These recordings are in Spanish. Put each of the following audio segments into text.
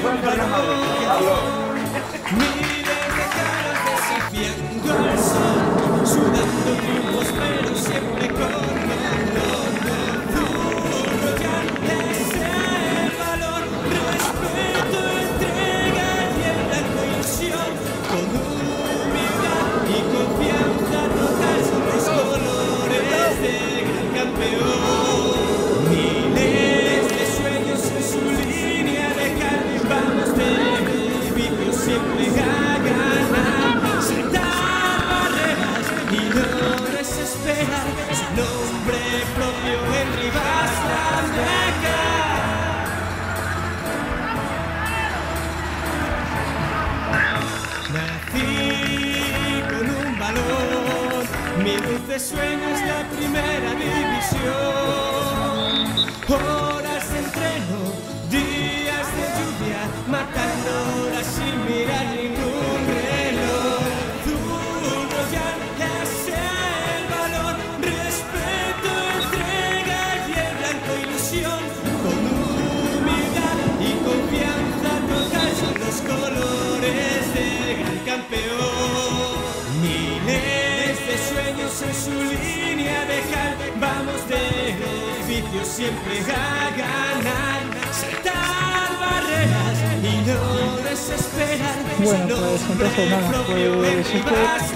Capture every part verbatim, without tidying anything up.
un balón. Miles de caras desafiando al sol, sudando triunfos pero siempre con dolor. Duro ya es el valor, respeto, entrega y el blanco ilusión, con humildad y confianza total son los colores de gran campeón. Miles de sueños en su línea de cal, vamos de vicio siempre a ganar, saltar barreras y no desesperar, su nombre propio en Rivas la Meca. Nací con un balón, mi dulce sueño es la primera división. Horas de entreno, días de lluvia, matando horas sin mirar ningún reloj. Duro ya es el valor, respeto, entrega y el blanco ilusión, con humildad y confianza total son los colores de gran campeón. Miles de sueños en su línea de cal, vamos de vicio siempre a ganar, saltar barreras y no desesperar. Bueno, pues entonces nada, pues esto...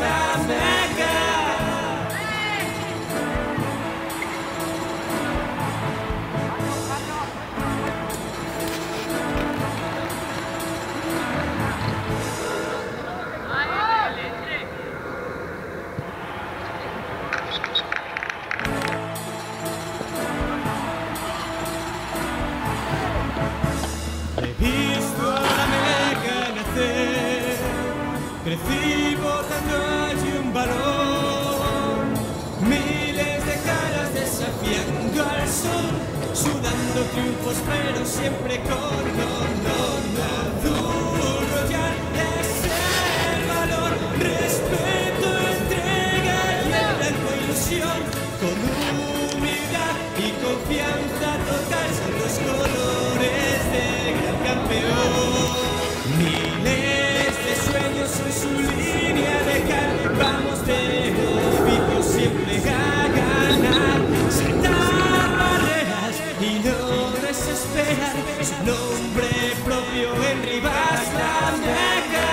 He visto a la Meca nacer, crecí botando allí un balón, miles de caras desafiando al sol, sudando triunfos pero siempre con honor. Duro ya es el valor, respeto, entrega y el blanco ilusión, con humildad y confianza total son los colores de gran campeón. Miles de sueños en su línea de cal, vamos de vicio siempre a ganar, saltar barreras y no desesperar, su nombre propio en Rivas la Meca.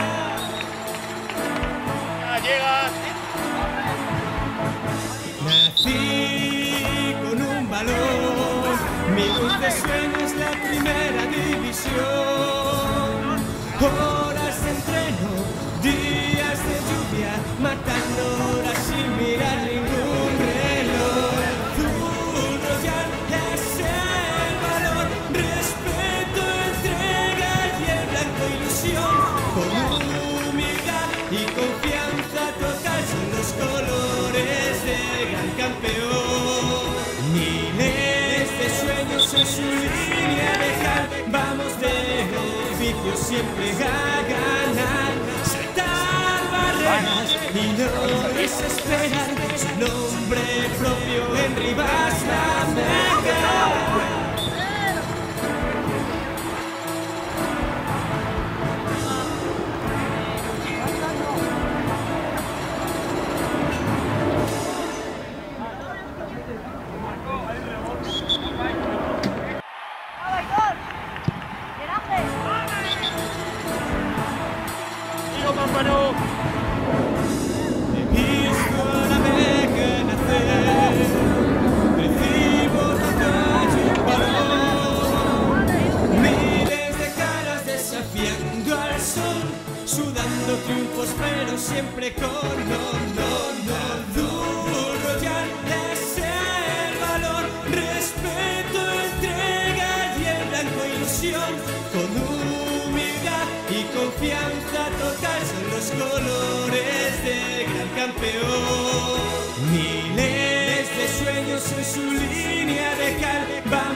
Nací con un balón, mi dulce sueño es la primera división. Horas de entreno, días de lluvia, matando horas sin mirar ningún reloj. Duro ya es el valor, respeto, entrega y el blanco ilusión, con humildad y confianza total son los colores de gran campeón. Miles de sueños en su línea de cal, vamos de vicio siempre a ganar, saltar barreras y no desesperar, su nombre propio en Rivas la Meca. He visto a la Meca nacer, crecí botando allí un balón, miles de caras desafiando al sol, sudando triunfos pero siempre con honor. Duro ya es el valor, respeto, entrega y el blanco ilusión, con humildad y confianza total son los colores de gran campeón. Miles de sueños en su línea de cal,